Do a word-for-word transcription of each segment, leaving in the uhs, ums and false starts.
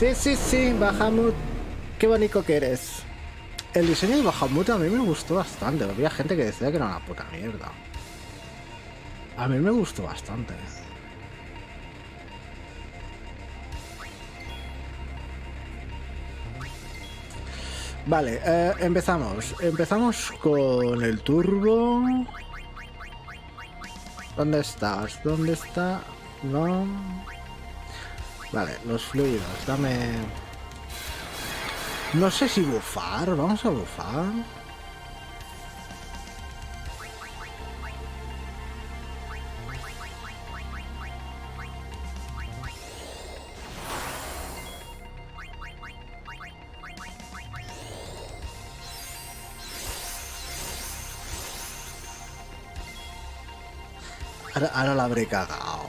Sí, sí, sí, Bahamut. Qué bonito que eres. El diseño de Bahamut a mí me gustó bastante. Había gente que decía que era una puta mierda. A mí me gustó bastante. Vale, eh, empezamos. Empezamos con el turbo. ¿Dónde estás? ¿Dónde está? No. Vale, los fluidos. Dame... No sé si bufar. Vamos a bufar. Ahora, ahora la habré cagado.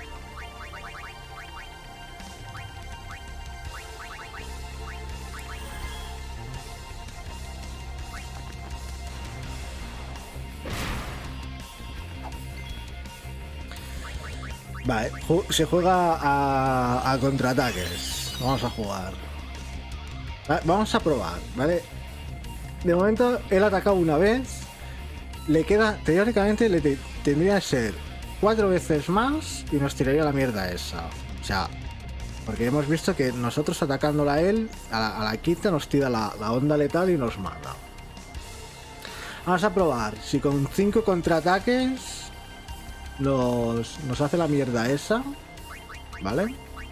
Vale, se juega a, a contraataques. Vamos a jugar. Vale, vamos a probar, ¿vale? De momento, él ha atacado una vez. Le queda, teóricamente, le te, tendría que ser cuatro veces más y nos tiraría la mierda esa. O sea, porque hemos visto que nosotros atacándola a él, a la, a la quinta nos tira la, la onda letal y nos mata. Vamos a probar si con cinco contraataques nos, nos hace la mierda esa, ¿vale?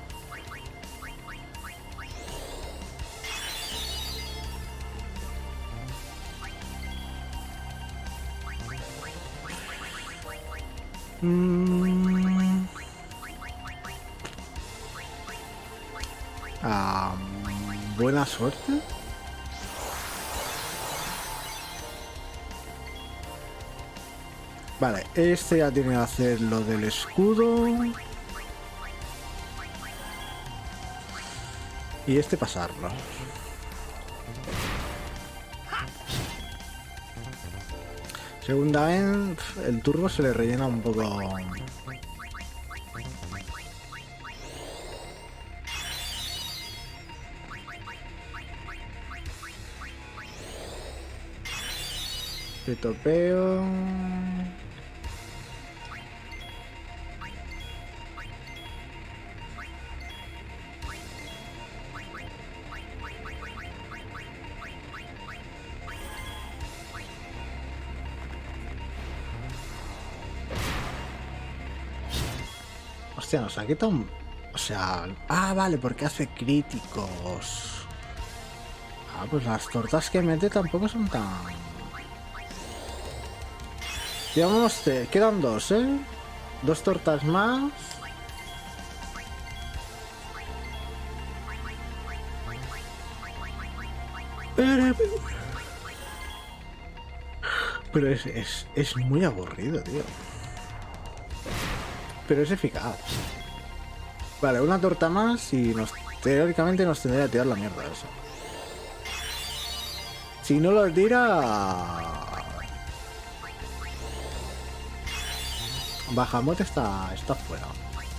Mm. Ah, buena suerte. Vale, este ya tiene que hacer lo del escudo. Y este pasarlo. Segunda vez, el turbo se le rellena un poco. Te topeo. Hostia, nos ha quitado un... O sea... Ah, vale, porque hace críticos. Ah, pues las tortas que mete tampoco son tan... Digamos, te quedan dos, ¿eh? Dos tortas más. Pero es, es, es muy aburrido, tío. Pero es eficaz. Vale, una torta más y nos, teóricamente nos tendría que tirar la mierda eso. Si no lo tira... Bahamut está, está fuera.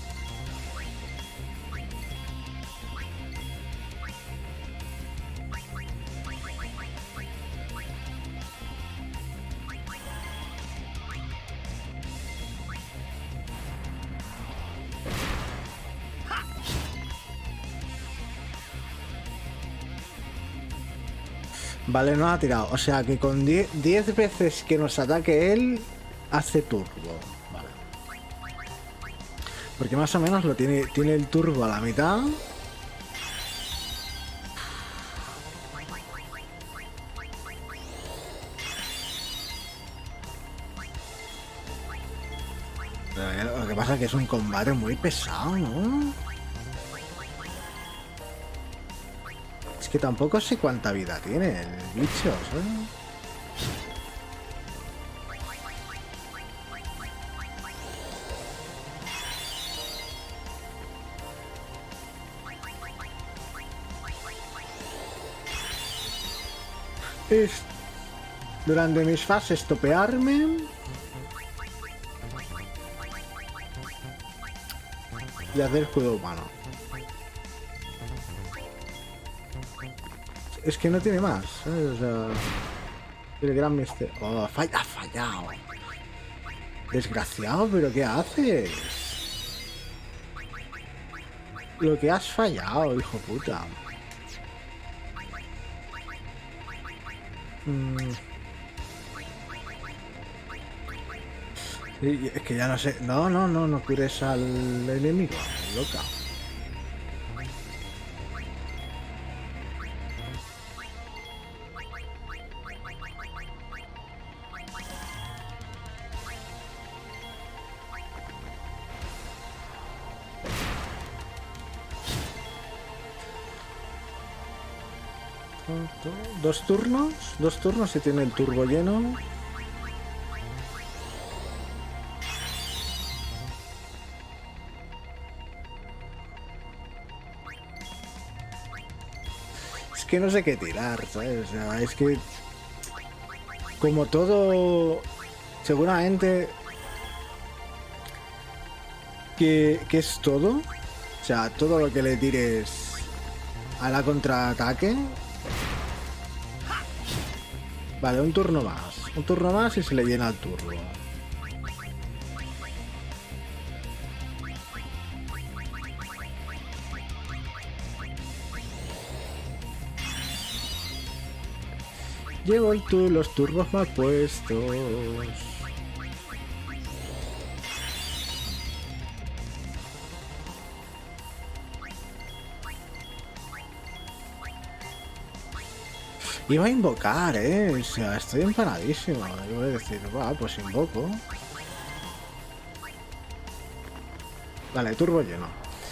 Vale, no ha tirado. O sea que con diez veces que nos ataque él, hace turbo. Vale. Porque más o menos lo tiene, tiene el turbo a la mitad. Lo que pasa es que es un combate muy pesado, ¿no? Es que tampoco sé cuánta vida tiene el bicho, ¿sabes? Es durante mis fases topearme y hacer escudo humano. Es que no tiene más, ¿sabes? O sea, el gran misterio. Oh, ha fall- ha fallado. Desgraciado, pero ¿qué haces? Lo que has fallado, hijo puta. Mm. Sí, es que ya no sé. No, no, no, no cures al enemigo, loca. Dos turnos, dos turnos y tiene el turbo lleno. Es que no sé qué tirar, ¿sabes? O sea, es que como todo, seguramente que, que es todo. O sea, todo lo que le tires a la contraataque. Vale, un turno más. Un turno más y se le llena el turbo. Llevo el tu los turbos mal puestos. Iba a invocar, eh. O sea, estoy empanadísimo. Voy a decir, va, pues invoco. Vale, turbo lleno.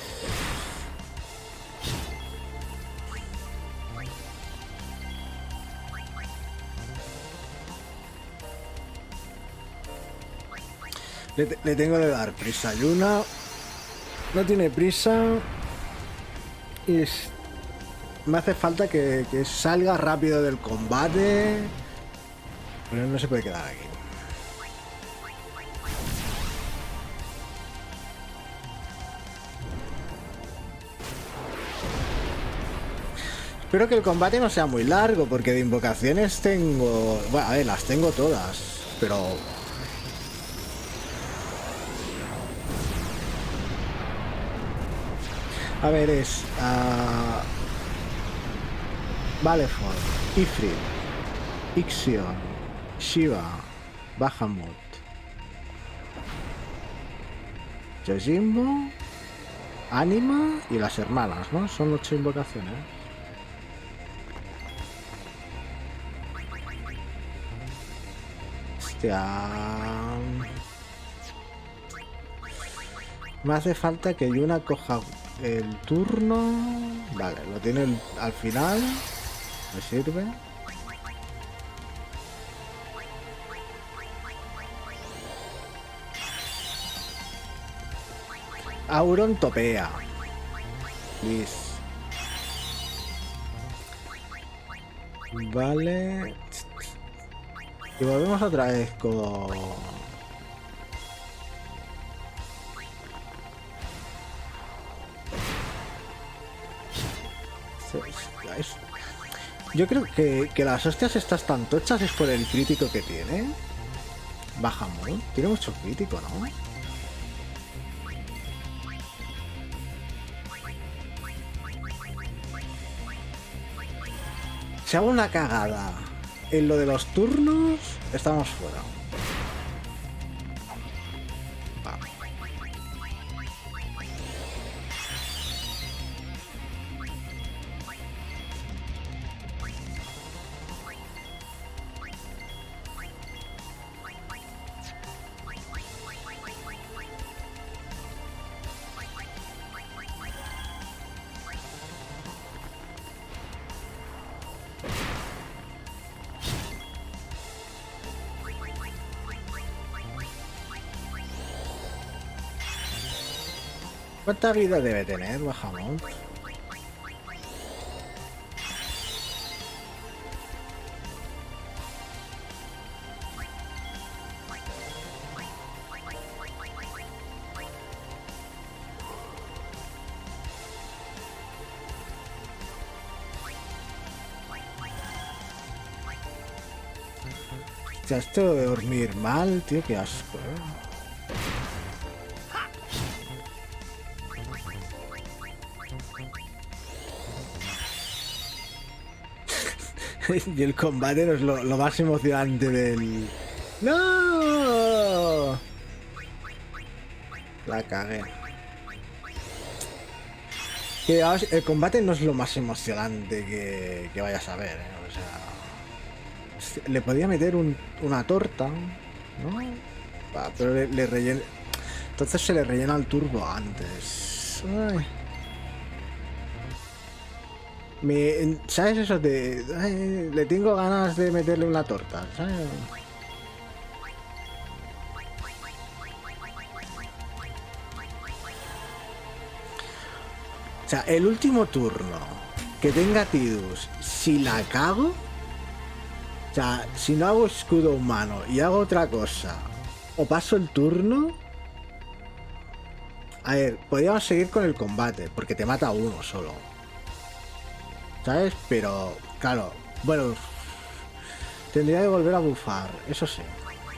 Le, le tengo que dar prisa. Yuna no tiene prisa. Y es, me hace falta que, que salga rápido del combate. Pero no se puede quedar aquí. Espero que el combate no sea muy largo, porque de invocaciones tengo... Bueno, a ver, las tengo todas, pero... A ver, es... Uh... Valefor, Ifrit, Ixion, Shiva, Bahamut, Yojimbo, Anima y las hermanas, ¿no? Son ocho invocaciones. Hostia. Me hace falta que Yuna coja el turno. Vale, lo tiene el, al final. Me sirve. Auron topea. Liz. Vale. Y volvemos otra vez con... Yo creo que, que las hostias estas tan tochas es por el crítico que tiene. Bahamut. Tiene mucho crítico, ¿no? Si hago una cagada en lo de los turnos, estamos fuera. Vale. ¿Cuánta vida debe tener Bahamut? Hostia, esto de dormir mal, tío, qué asco, ¿eh? Y el combate no es lo, lo más emocionante del... ¡No! La cagué. Que el combate no es lo más emocionante que, que vayas a ver, ¿eh? O sea... Le podía meter un, una torta, ¿no? Va, pero le, le rellena... Entonces se le rellena el turbo antes. Ay. Me, ¿sabes eso de... Ay, le tengo ganas de meterle una torta, ¿sabes? O sea, el último turno que tenga Tidus, si la cago... O sea, si no hago escudo humano y hago otra cosa, o paso el turno... A ver, podríamos seguir con el combate, porque te mata uno solo. ¿Sabes? Pero, claro, bueno, tendría que volver a bufar, eso sí.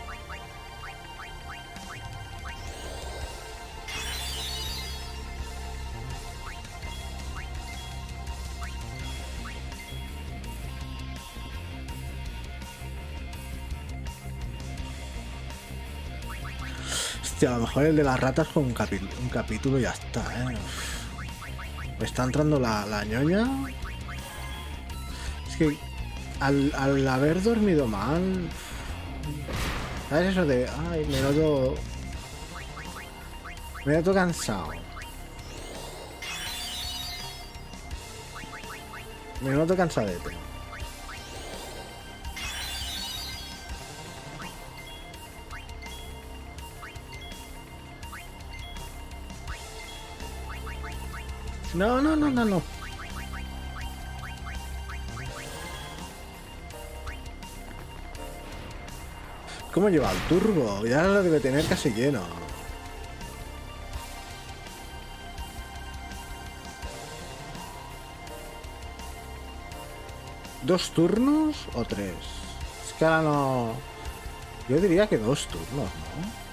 Hostia, a lo mejor el de las ratas con un, capi un capítulo y ya está, ¿eh? Me está entrando la, la ñoña. Es que al, al haber dormido mal... ¿Sabes eso de... Ay, me noto... Me noto cansado. Me noto cansadete. No, no, no, no, no. ¿Cómo lleva el turbo? Ya lo debe tener casi lleno. ¿Dos turnos o tres? Es que ahora no... Yo diría que dos turnos, ¿no?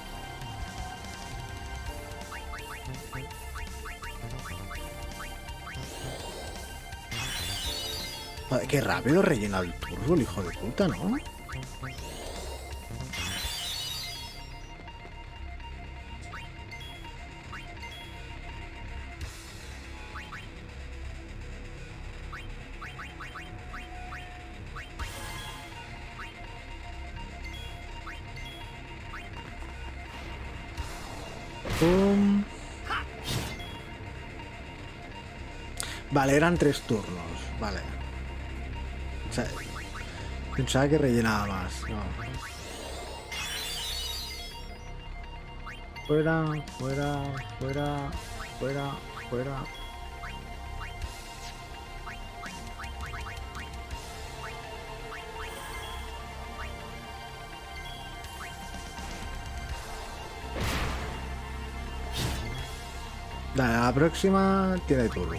Joder, qué rápido rellena el turbo el hijo de puta, ¿no? Pum. Vale, eran tres turnos, vale. O sea, pensaba que rellenaba más, no. Fuera, fuera, fuera, fuera, fuera. Dale, la próxima tiene turbo.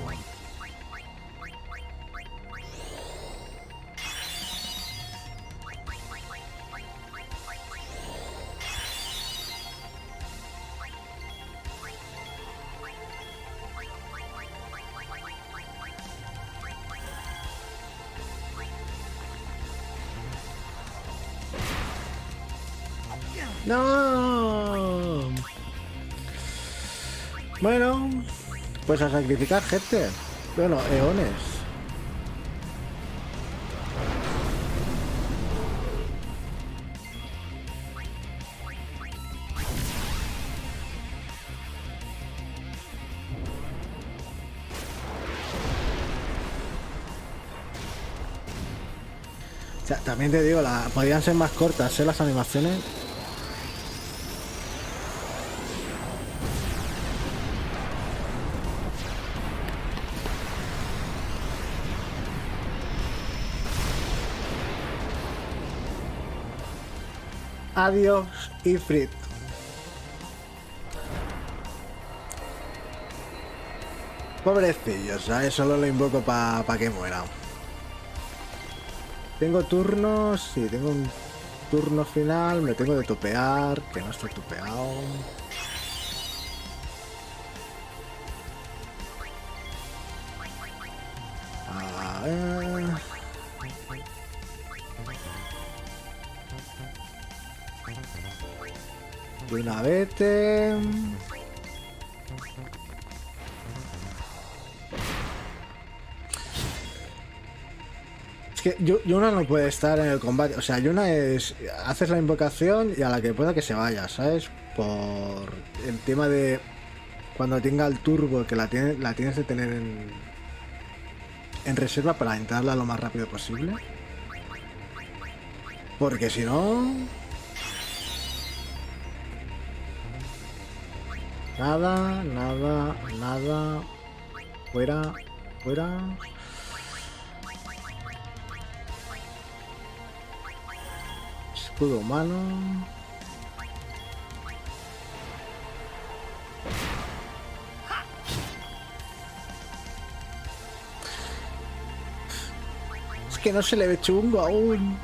No. Bueno, pues a sacrificar gente. Bueno, eones. O sea, también te digo, la, podrían ser más cortas, ¿eh? Las animaciones. Adiós, Ifrit. Pobrecillos, ¿sabes? Solo lo invoco para pa que muera. Tengo turnos, sí, tengo un turno final me tengo de topear, que no está topeado. A ver. Y una vete. Que Yuna no puede estar en el combate, o sea, Yuna es, haces la invocación y a la que pueda que se vaya, ¿sabes? Por el tema de cuando tenga el turbo, que la, tiene, la tienes de tener en, en reserva para entrarla lo más rápido posible. Porque si no... Nada, nada, nada. Fuera, fuera... Escudo humano. Es que no se le ve chungo aún.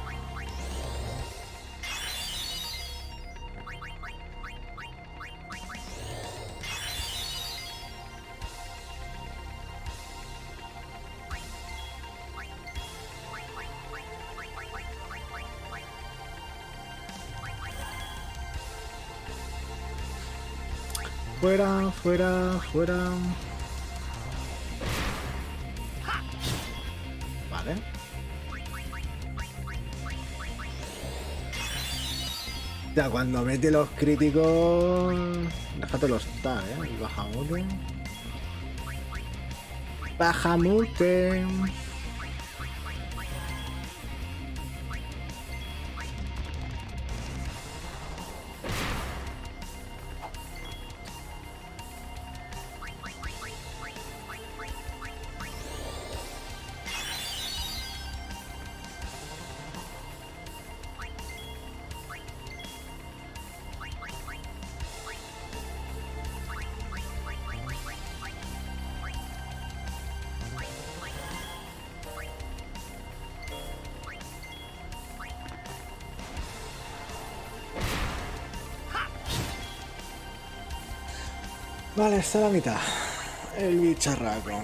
Fuera, fuera, fuera. Vale. Ya cuando mete los críticos... Déjatelo estar, ¿eh? El Bahamute. Bahamute. Vale, está a la mitad. El bicharraco.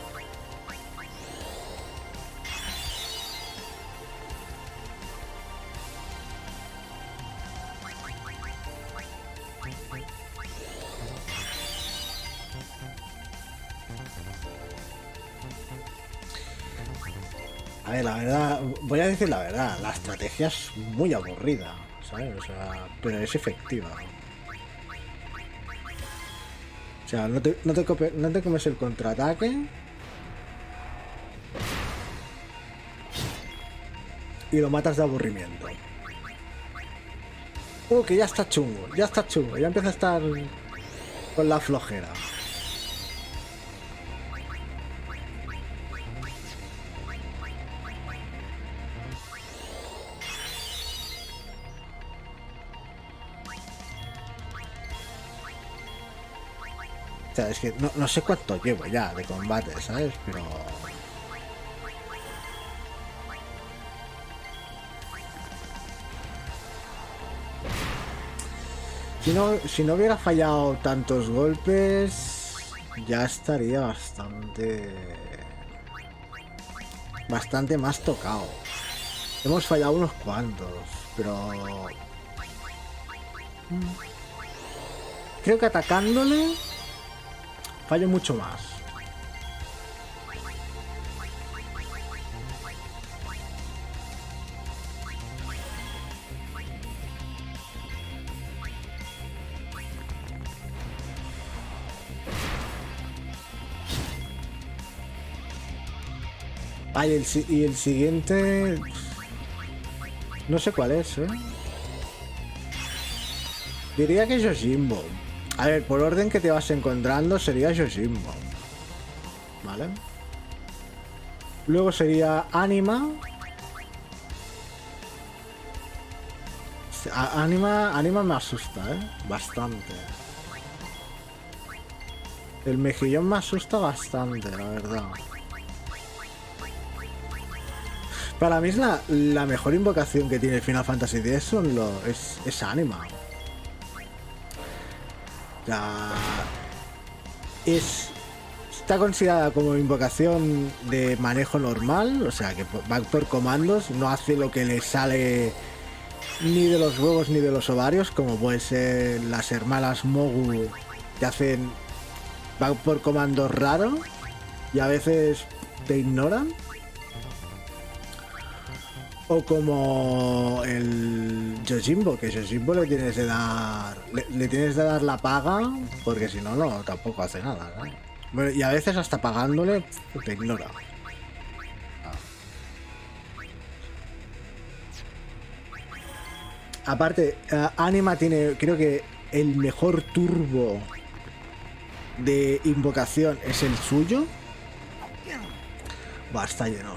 A ver, la verdad, voy a decir la verdad, la estrategia es muy aburrida, ¿sabes? O sea, pero es efectiva. O sea, no te, no te, cope, no te comes el contraataque y lo matas de aburrimiento. Uh, que ya está chungo, ya está chungo, ya empieza a estar con la flojera. O sea, es que no, no sé cuánto llevo ya de combate, ¿sabes? Pero... Si no, si no hubiera fallado tantos golpes, ya estaría bastante... Bastante más tocado. Hemos fallado unos cuantos, pero... Creo que atacándole... fallo mucho más. Ah, y el, y el siguiente... No sé cuál es, ¿eh? Diría que es Yojimbo. A ver, por orden que te vas encontrando sería Yojimbo, ¿vale? Luego sería Anima. A Anima, Anima me asusta, ¿eh? Bastante. El mejillón me asusta bastante, la verdad. Para mí es la, la mejor invocación que tiene Final Fantasy X, son lo, es, es Anima. Ya, es, está considerada como invocación de manejo normal, o sea que va por comandos, no hace lo que le sale ni de los huevos ni de los ovarios, como puede ser las hermanas Mogu, que hacen, van por comandos raros y a veces te ignoran. O como el Yojimbo, que Yojimbo le tienes de dar. Le, le tienes de dar la paga, porque si no, no, tampoco hace nada, ¿no? Bueno, y a veces hasta pagándole te ignora. Ah. Aparte, uh, Anima tiene, creo que el mejor turbo de invocación es el suyo. Va, está lleno.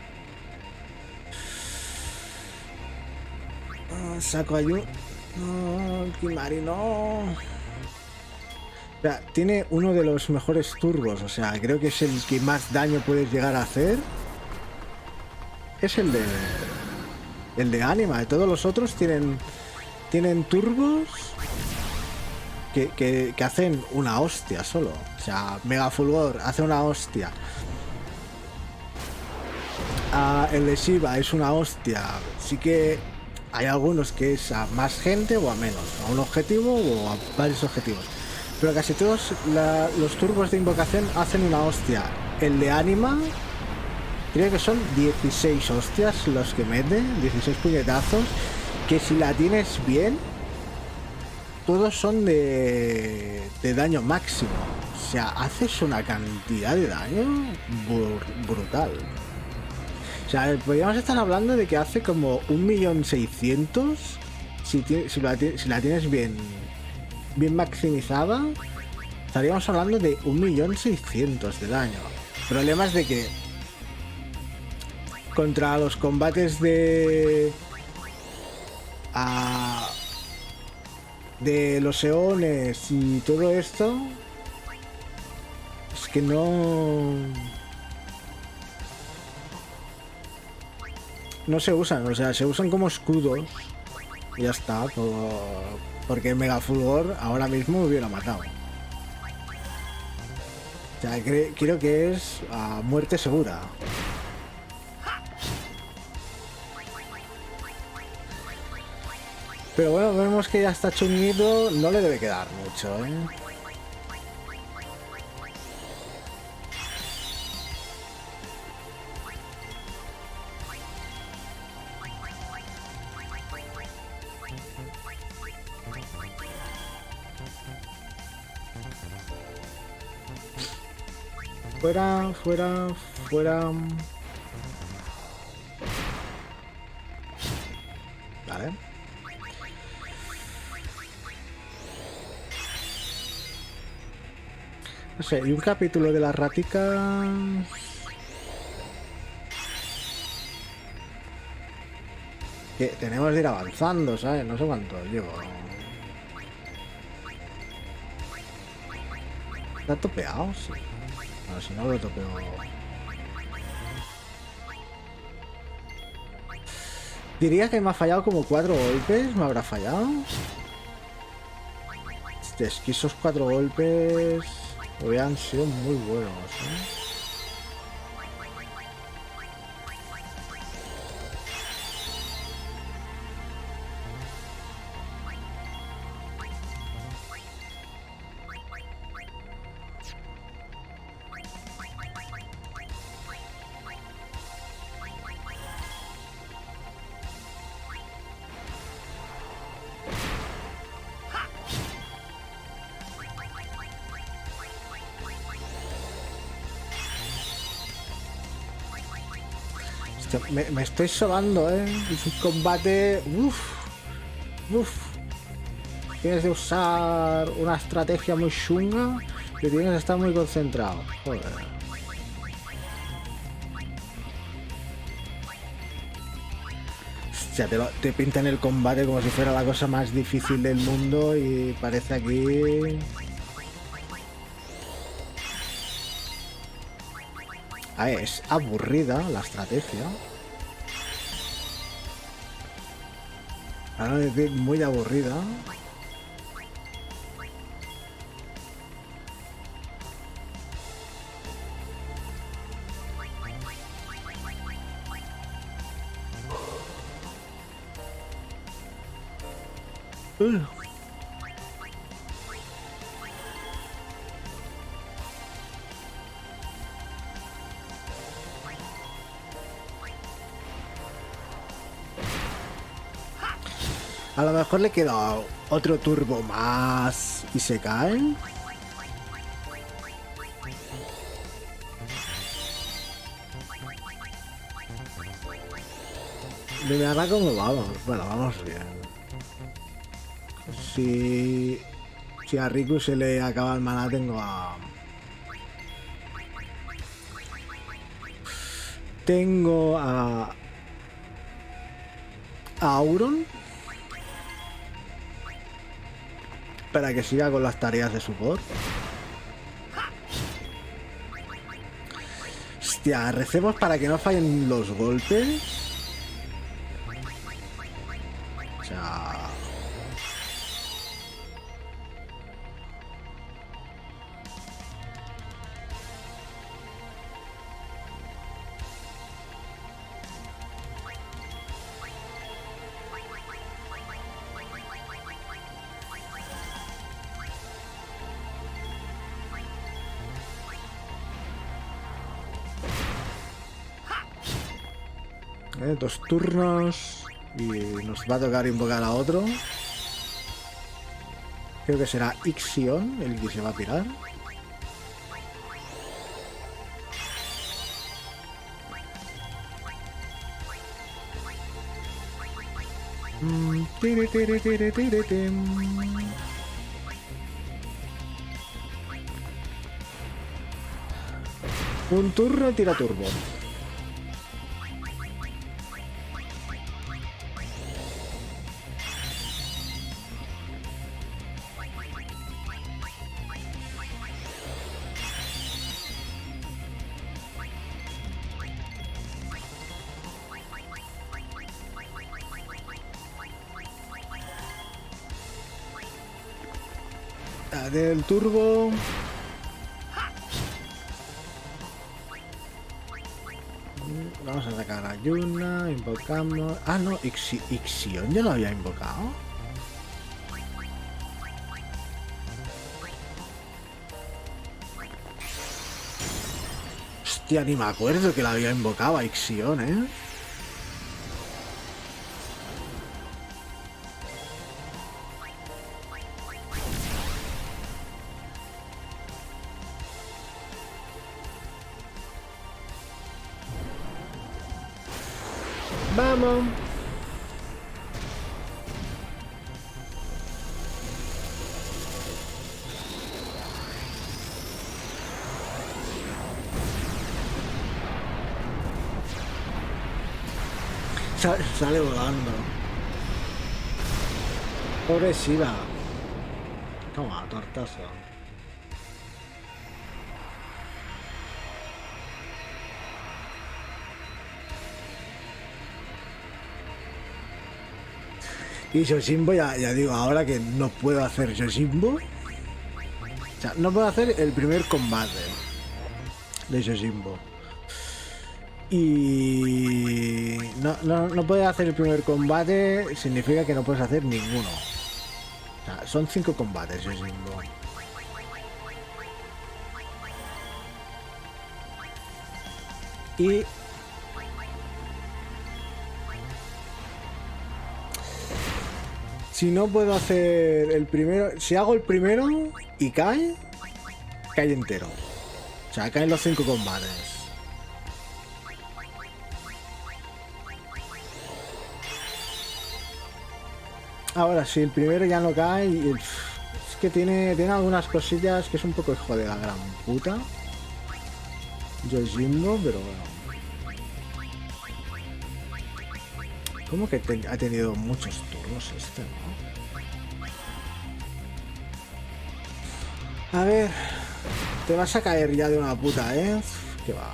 Saco ayuda. No, Kimari, no. O sea, tiene uno de los mejores turbos. O sea, creo que es el que más daño puedes llegar a hacer. Es el de. El de Anima. Todos los otros tienen. Tienen turbos. Que, que, que hacen una hostia solo. O sea, Mega Fulgor hace una hostia. Ah, el de Shiva es una hostia. Sí que. Hay algunos que es a más gente o a menos, a un objetivo o a varios objetivos. Pero casi todos la, los turbos de invocación hacen una hostia. El de Anima, creo que son dieciséis hostias los que meten, dieciséis puñetazos, que si la tienes bien, todos son de, de daño máximo. O sea, haces una cantidad de daño br brutal. O sea, podríamos estar hablando de que hace como un millón seiscientos si, si, la, si la tienes bien, bien maximizada. Estaríamos hablando de un millón seiscientos de daño. El problema es de que contra los combates de... A, de los eones y todo esto, es que no... No se usan, o sea, se usan como escudos y ya está, por, porque Mega Fulgor ahora mismo me hubiera matado. O sea, cre creo que es a muerte segura. Pero bueno, vemos que ya está chunguito, no le debe quedar mucho, ¿eh? Fuera, fuera, fuera. Vale. No sé, y un capítulo de las raticas. Que tenemos de ir avanzando, ¿sabes? No sé cuánto llevo. ¿Está topeado? Sí. Bueno, si no lo topeo. Diría que me ha fallado como cuatro golpes. ¿Me habrá fallado? Es que esos cuatro golpes hubieran sido muy buenos, ¿eh? Me, me estoy sobando, ¿eh? Es un combate... Uff. Uff. Tienes que usar una estrategia muy chunga y tienes que estar muy concentrado. Joder. Hostia, te, lo, te pintan el combate como si fuera la cosa más difícil del mundo y parece aquí... Ah, es aburrida la estrategia. Para no decir muy aburrida. Uh. A lo mejor le queda otro turbo más y se cae. De verdad, ¿cómo vamos? Bueno, vamos bien. Si, si a Riku se le acaba el maná, tengo a... Tengo a... a Auron. Para que siga con las tareas de support. Hostia, recemos para que no fallen los golpes. O sea... Eh, dos turnos y nos va a tocar invocar a otro. Creo que será Ixion el que se va a tirar. Mm, tire, tire, tire, tire, tire. Un turno tira turbo. Del turbo. Vamos a sacar a Yuna, invocamos... Ah, no, Ixi Ixion ya lo había invocado. Hostia, ni me acuerdo que la había invocado a Ixion, ¿eh? Vamos. Sale, sale volando. Pobre Shiva. Toma, tortazo. Y Yojimbo, ya, ya digo, ahora que no puedo hacer Yojimbo. O sea, no puedo hacer el primer combate de Yojimbo. Y no, no, no puedes hacer el primer combate, significa que no puedes hacer ninguno. O sea, son cinco combates Yojimbo. Y... si no puedo hacer el primero... Si hago el primero y cae, cae entero. O sea, caen los cinco combates. Ahora, si el primero ya no cae... Y, es que tiene, tiene algunas cosillas que es un poco hijo de la gran puta. Yojimbo, pero bueno. ¿Cómo que te, ha tenido muchos turnos este, no? A ver... Te vas a caer ya de una puta, ¿eh? Que va...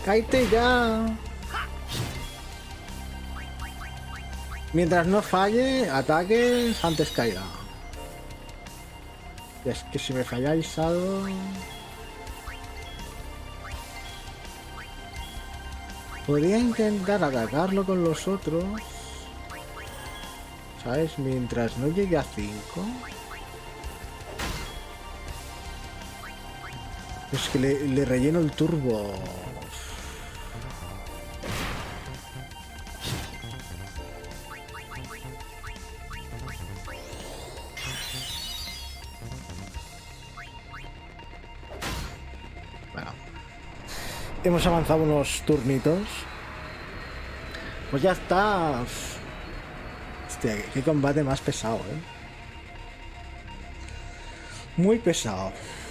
¡Cáete ya! Mientras no falle, ataques antes caiga. Es que si me falláis algo... Podría intentar atacarlo con los otros. ¿Sabes? Mientras no llegue a cinco. Es que le, le relleno el turbo. Bueno. Hemos avanzado unos turnitos. Pues ya está. Hostia, qué combate más pesado, ¿eh? Muy pesado.